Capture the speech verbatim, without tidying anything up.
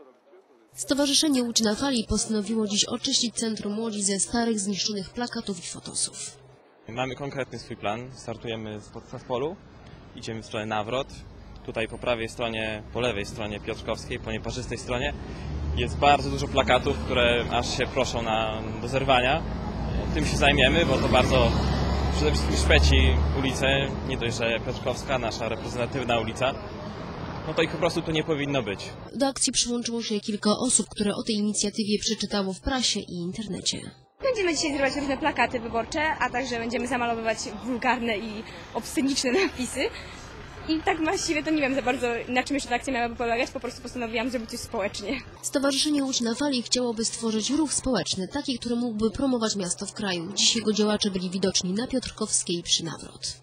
Stowarzyszenie Łódź na Fali postanowiło dziś oczyścić Centrum Łodzi ze starych, zniszczonych plakatów i fotosów. Mamy konkretny swój plan. Startujemy z Podstaw-Polu, idziemy w stronę Nawrot. Tutaj po prawej stronie, po lewej stronie Piotrkowskiej, po nieparzystej stronie jest bardzo dużo plakatów, które aż się proszą na, do zerwania. Tym się zajmiemy, bo to bardzo przede wszystkim szpeci ulicę, nie dość, że Piotrkowska, nasza reprezentatywna ulica. No to ich po prostu tu nie powinno być. Do akcji przyłączyło się kilka osób, które o tej inicjatywie przeczytało w prasie i internecie. Będziemy dzisiaj zrywać różne plakaty wyborcze, a także będziemy zamalowywać wulgarne i obsceniczne napisy. I tak właściwie to nie wiem za bardzo, na czym jeszcze ta akcja miałaby polegać, po prostu postanowiłam zrobić coś społecznie. Stowarzyszenie Łódź na Fali chciałoby stworzyć ruch społeczny, taki, który mógłby promować miasto w kraju. Dziś jego działacze byli widoczni na Piotrkowskiej przy Nawrot.